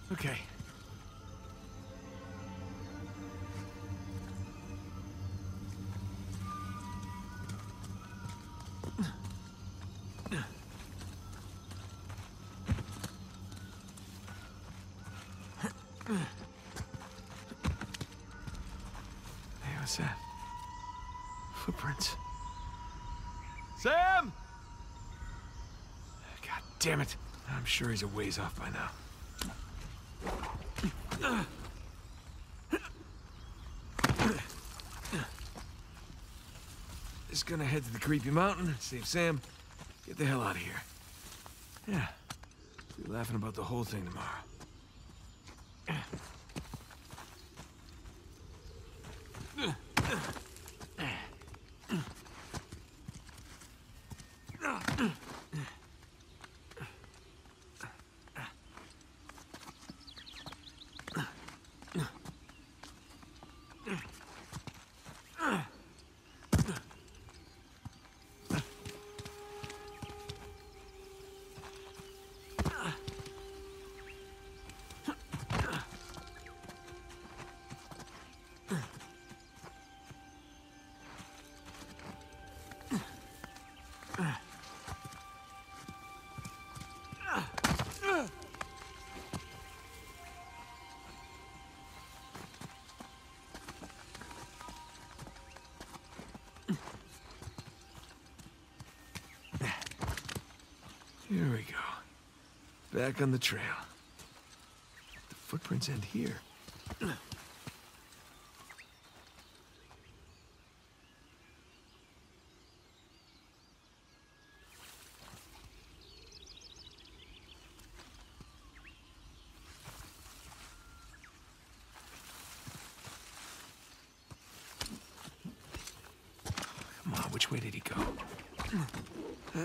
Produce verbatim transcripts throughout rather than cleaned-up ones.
Okay. Hey, what's that? Footprints. Sam! God damn it. I'm sure he's a ways off by now. Just gonna head to the creepy mountain, save Sam, get the hell out of here. Yeah. Be laughing about the whole thing tomorrow. Here we go. Back on the trail. The footprints end here. Come on, which way did he go? Uh,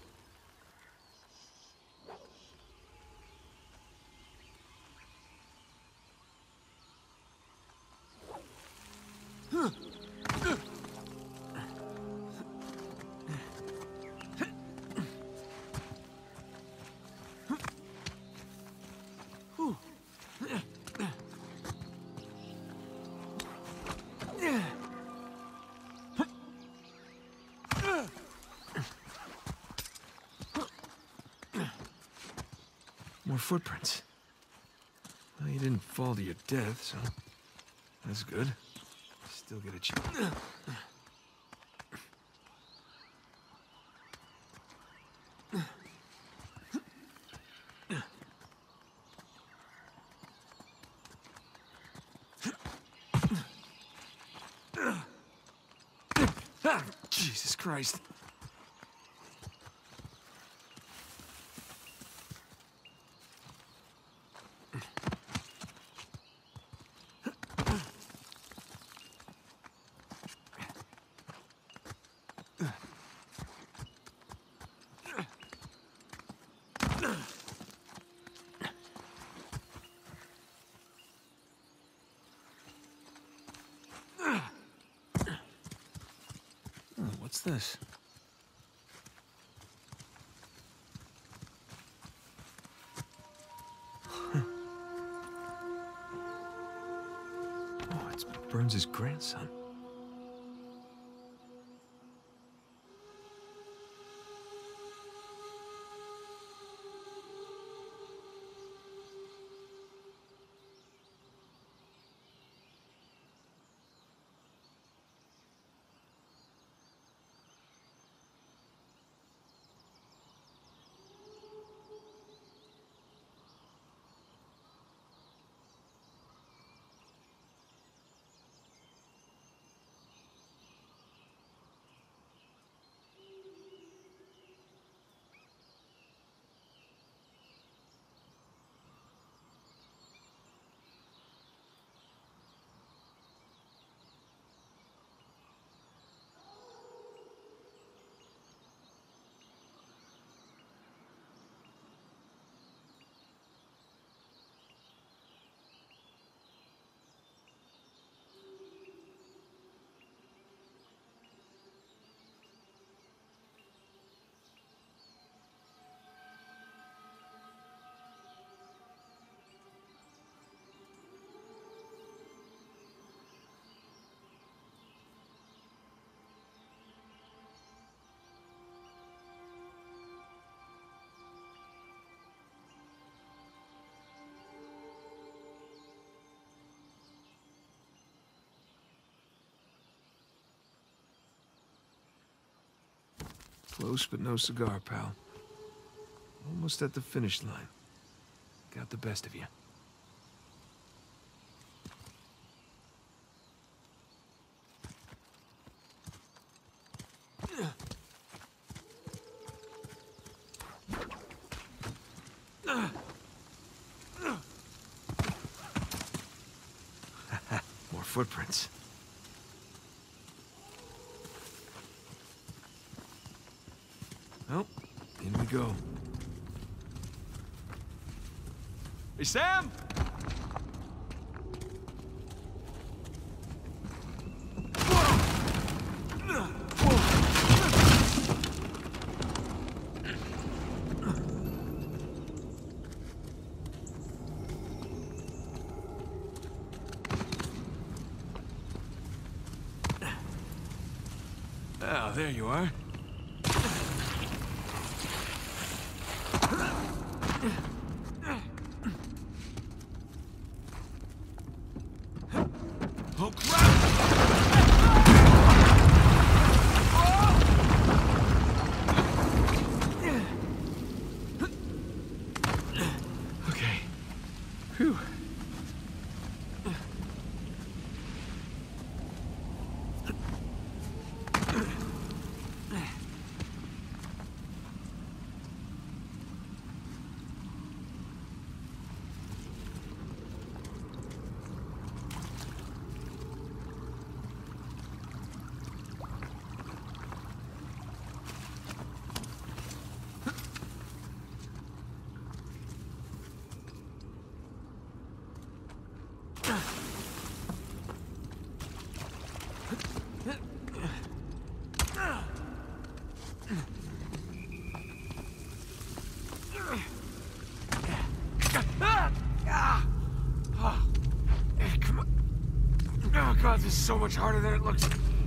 More footprints. Well, you didn't fall to your death, so that's good. Still get a chance. Ah, Jesus Christ. What's this? Huh. Oh, it's Burns' grandson. Close but no cigar, pal. Almost at the finish line. Got the best of you. More footprints. Well, in we go. Hey, Sam! Oh, there you are. Oh, crap! Okay. Phew. Oh God, this is so much harder than it looks.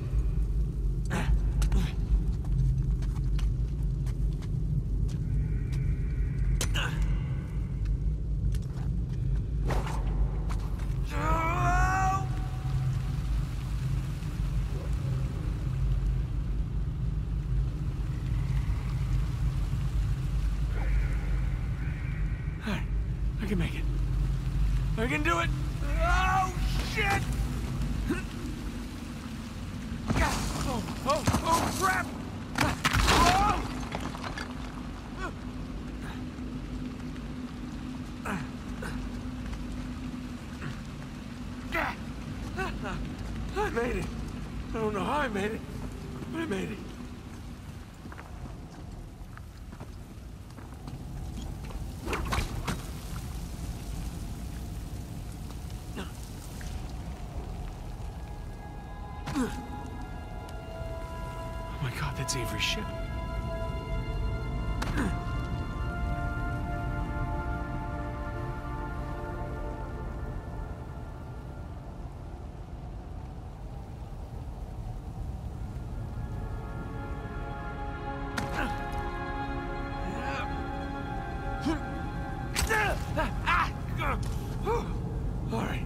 I can make it. I can do it. Oh, shit! Oh, oh, oh, crap! Oh! I made it. I don't know how I made it, but I made it. Oh my God, that's Avery's ship. All right.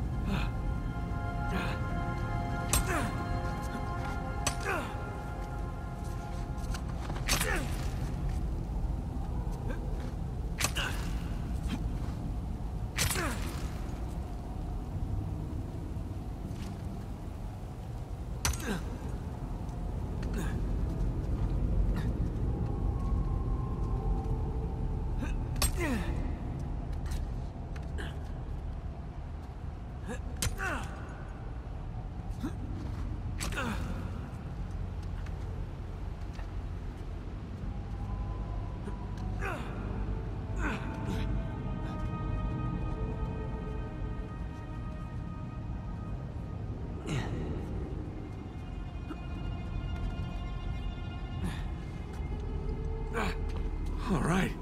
All right.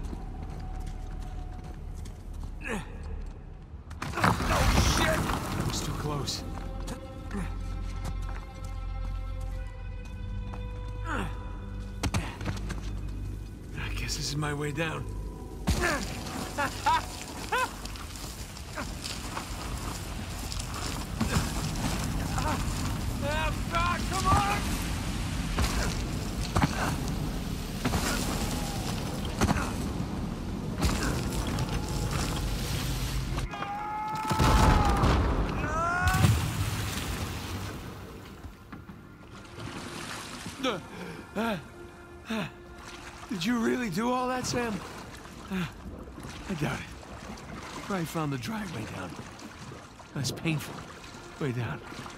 Oh, shit! It's too close. I guess this is my way down. Ah, come on! Uh, uh, did you really do all that, Sam? Uh, I doubt it. Probably found the dry way down. Less painful way down.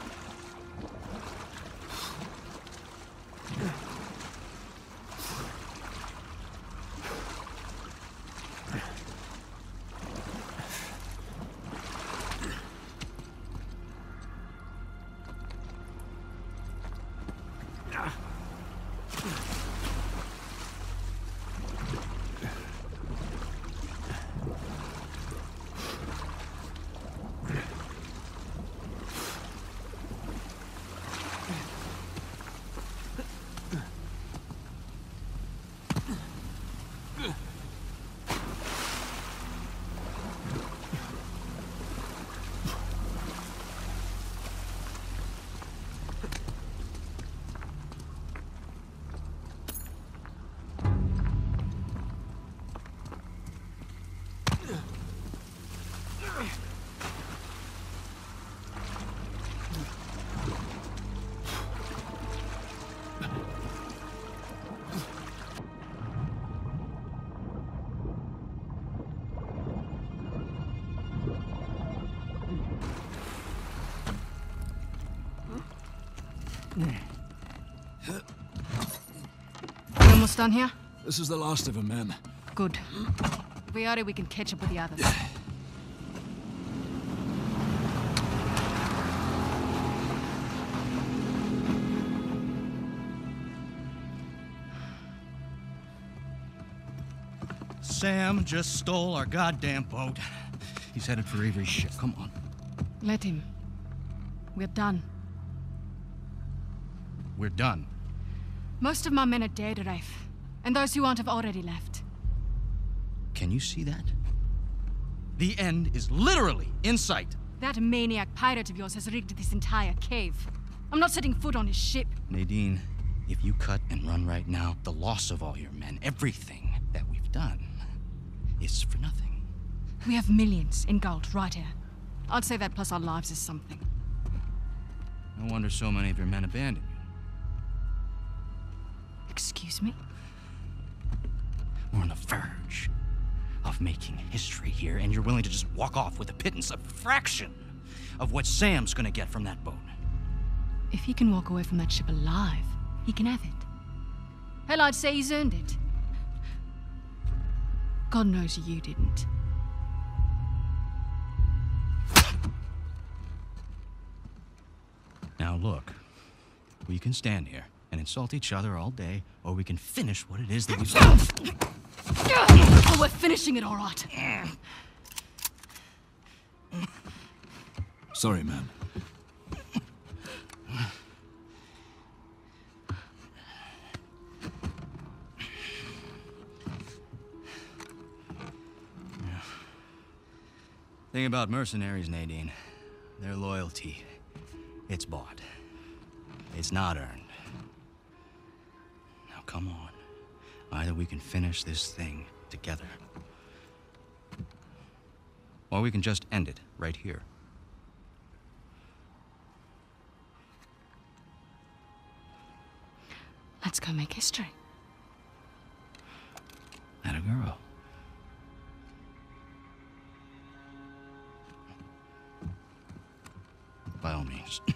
We almost done here? This is the last of them, ma'am. Good. If we are, we can catch up with the others. Sam just stole our goddamn boat. He's headed for Avery's ship. Come on. Let him. We're done. We're done. Most of my men are dead, Rafe. And those who aren't have already left. Can you see that? The end is literally in sight. That maniac pirate of yours has rigged this entire cave. I'm not setting foot on his ship. Nadine, if you cut and run right now, the loss of all your men, everything that we've done, is for nothing. We have millions in gold right here. I'd say that plus our lives is something. No wonder so many of your men abandoned you. Excuse me? We're on the verge of making history here, and you're willing to just walk off with a pittance, a fraction of what Sam's gonna get from that boat. If he can walk away from that ship alive, he can have it. Hell, I'd say he's earned it. God knows you didn't. Now look, we can stand here and insult each other all day, or we can finish what it is that we've done. Oh, we're finishing it all right. Sorry, ma'am. Thing about mercenaries, Nadine, their loyalty, it's bought. It's not earned. Now come on. Either we can finish this thing together, or we can just end it right here. Let's go make history. Atta girl. By all means.